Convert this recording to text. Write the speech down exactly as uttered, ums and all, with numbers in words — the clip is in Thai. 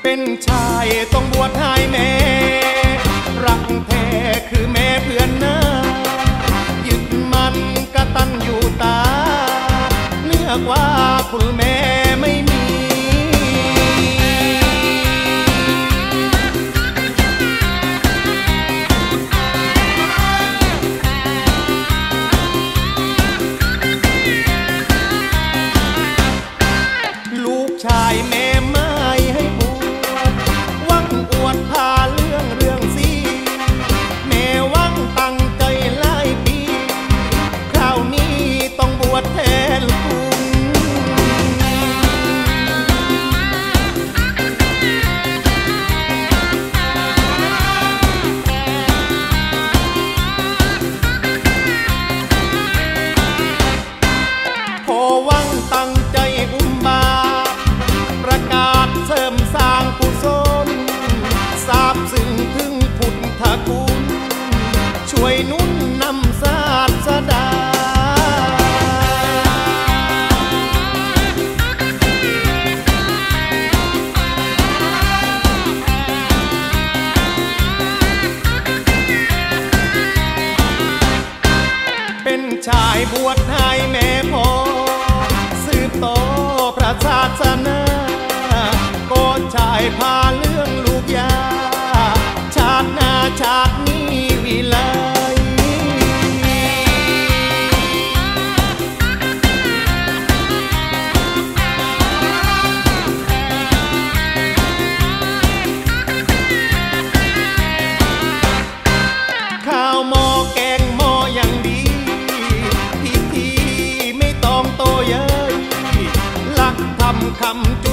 เป็นชายต้องบวชให้แม่รักแท้คือแม่เพื่อนนะยึดมันกตัญญูตาเลือกว่าคุณแม่ไม่มีลูกชายแม่ไม่ให้บวชหวังอวดพาเรื่องเรื่องซีแม่หวังตั้งใจหลายปีคราวนี้ต้องบวชแทนคุณพอหวังตั้งใจอุ้มบาประกาศเสริมสร้างกุศลทราบซึ้งถึงพุทธคุณช่วยนุนนำศาสดาเป็นชายบวชให้แม่พ่อสืบต่อพระศาสนาก็ชายพาเรื่องลูกยาชาติหน้าชาตินี้วิไลข้าวหม้อแกงหม้ออย่างดีพิธีไม่ต้องโตเย้ยหลักธรรมคำจุ